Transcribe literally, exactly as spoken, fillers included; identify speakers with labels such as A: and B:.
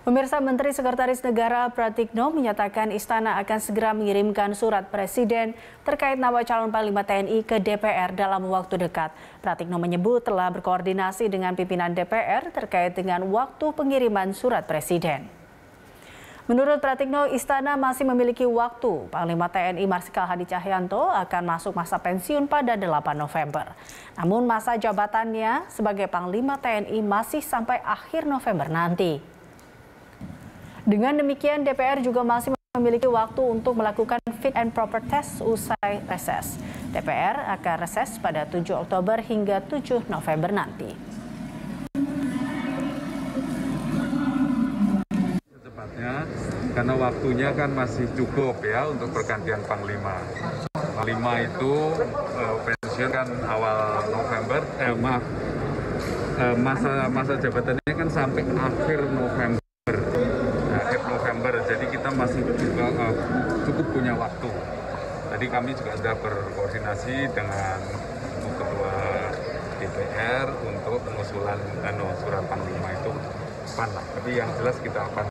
A: Pemirsa, Menteri Sekretaris Negara Pratikno menyatakan Istana akan segera mengirimkan surat Presiden terkait nama calon Panglima T N I ke D P R dalam waktu dekat. Pratikno menyebut telah berkoordinasi dengan pimpinan D P R terkait dengan waktu pengiriman surat Presiden. Menurut Pratikno, Istana masih memiliki waktu. Panglima T N I Marsikal Hadi Cahyanto akan masuk masa pensiun pada delapan November. Namun masa jabatannya sebagai Panglima T N I masih sampai akhir November nanti. Dengan demikian, D P R juga masih memiliki waktu untuk melakukan fit and proper test usai reses. D P R akan reses pada tujuh Oktober hingga tujuh November nanti.
B: Secepatnya, karena waktunya kan masih cukup ya untuk pergantian Panglima. Panglima itu uh, pensiun kan awal November, eh maaf, uh, masa masa jabatannya kan sampai akhir November. Jadi kita masih juga uh, cukup punya waktu. Tadi kami juga sudah berkoordinasi dengan Ketua D P R untuk pengusulan anu, surat Panglima itu depan lah. Tapi yang jelas kita akan